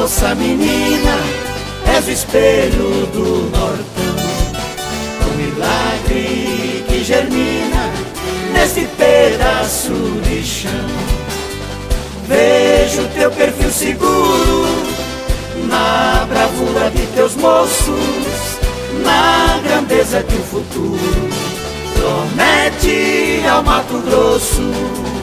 moça menina, és o espelho do nortão, o milagre que germina neste pedaço de chão. Vejo teu perfil seguro na bravura de teus moços, na grandeza que o futuro promete ao Mato Grosso.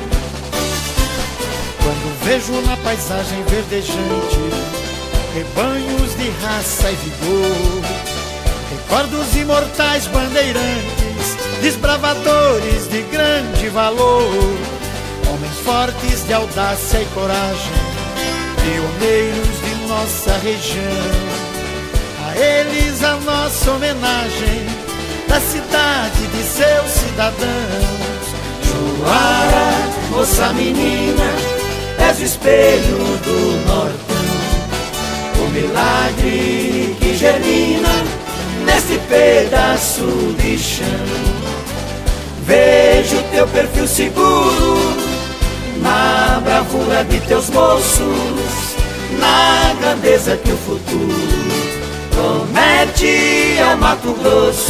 Quando vejo na paisagem verdejante rebanhos de raça e vigor, recordo os imortais bandeirantes, desbravadores de grande valor, homens fortes de audácia e coragem, pioneiros de nossa região. A eles a nossa homenagem, da cidade de seus cidadãos. Juara, moça menina, és o espelho do nortão, o milagre que germina neste pedaço de chão. Vejo teu perfil seguro na bravura de teus moços, na grandeza que o futuro promete ao Mato Grosso.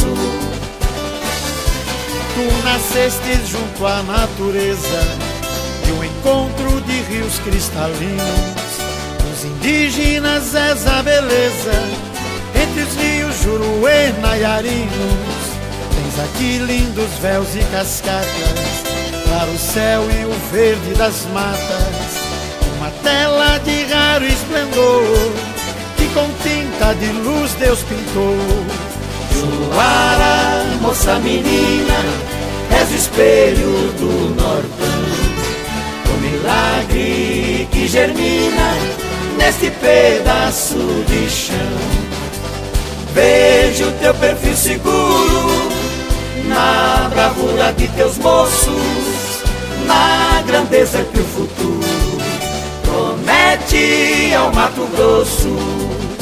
Tu nascestes junto à natureza, de um encontro de rios cristalinos. Os indígenas és a beleza, entre os rios Juruena e Arinos. Tens aqui lindos véus e cascatas, claro o céu e o verde das matas, uma tela de raro esplendor, que com tinta de luz Deus pintou. Juara, moça menina, és o espelho do nortão, o milagre que germina neste pedaço de chão. Vejo teu perfil seguro na bravura de teus moços, na grandeza que o futuro promete ao Mato Grosso.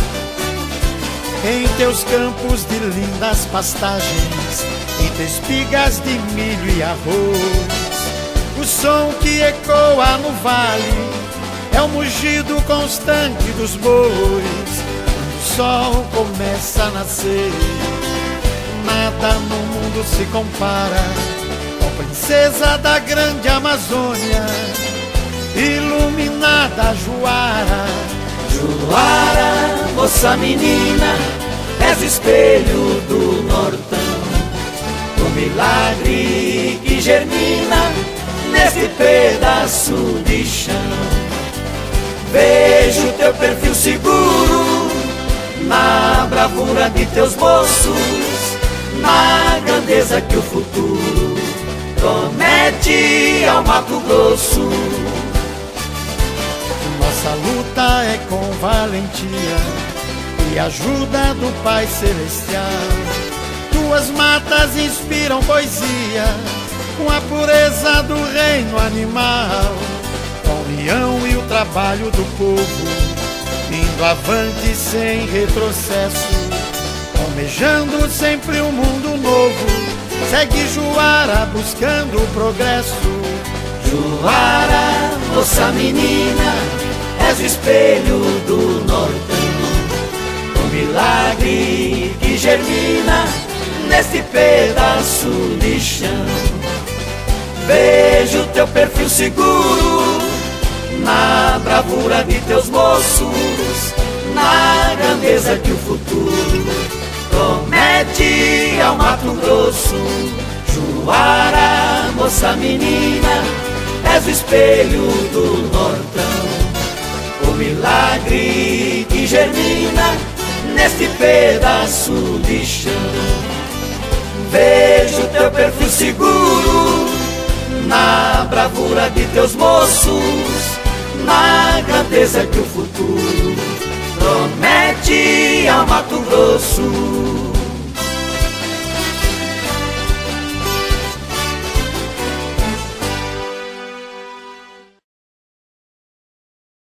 Em teus campos de lindas pastagens, entre espigas de milho e arroz, o som que ecoa no vale é o mugido constante dos bois. Quando o sol começa a nascer, nada no mundo se compara com a princesa da grande Amazônia, iluminada Juara. Juara, moça menina, és o espelho do nortão, o milagre que germina neste pedaço de chão. Vejo teu perfil seguro na bravura de teus moços, na grandeza que o futuro promete ao Mato Grosso. Nossa luta é com valentia e ajuda do Pai Celestial. Tuas matas inspiram poesia com a pureza do reino animal, com a união e o trabalho do povo, indo avante sem retrocesso, almejando sempre um mundo novo. Segue Juara buscando o progresso. Juara, moça menina, és o espelho do nortão, o milagre que germina neste pedaço de chão. Vejo teu perfil seguro na bravura de teus moços, na grandeza que o futuro promete ao Mato Grosso. Juara, moça menina, és o espelho do nortão, o milagre que germina neste pedaço de chão. Vejo teu perfil seguro na bravura de teus moços, na grandeza que o futuro promete ao Mato Grosso.